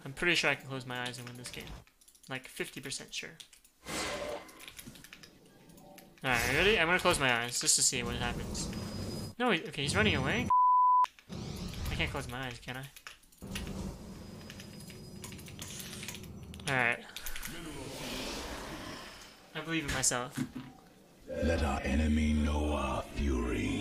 I'm pretty sure I can close my eyes and win this game. Like 50% sure. Alright, ready? I'm gonna close my eyes just to see what happens. No, okay, he's running away. I can't close my eyes, can I? Alright. I believe in myself. Let our enemy know our fury.